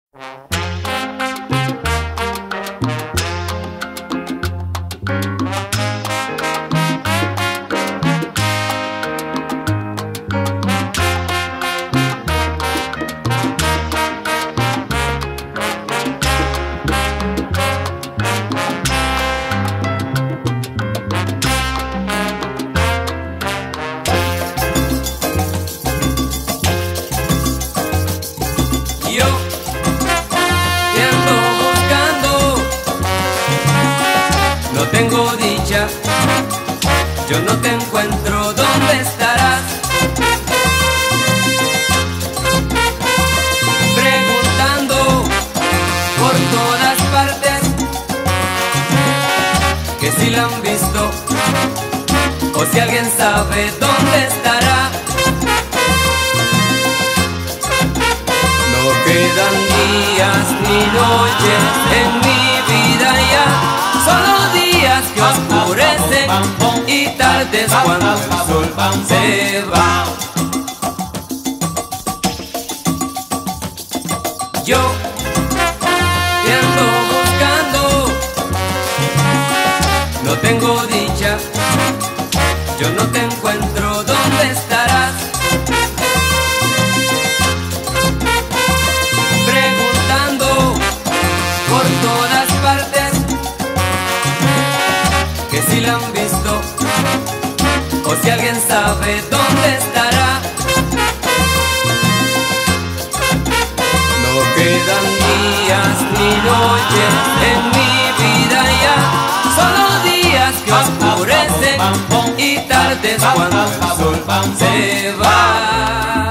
Yo te ando buscando, no tengo dicha, yo no te encuentro, ¿dónde estarás? Preguntando por todas partes, que si la han visto, o si alguien sabe dónde estará. No quedan días ni noches en mi vida ya, solo días que oscurecen y tardes cuando el sol se va. Yo te ando buscando, no tengo dicha, yo no te encuentro, ¿dónde estarás? Por todas partes, que si la han visto, o si alguien sabe dónde estará. No quedan días ni noches en mi vida ya, solo días que oscurecen y tardes cuando el sol se va.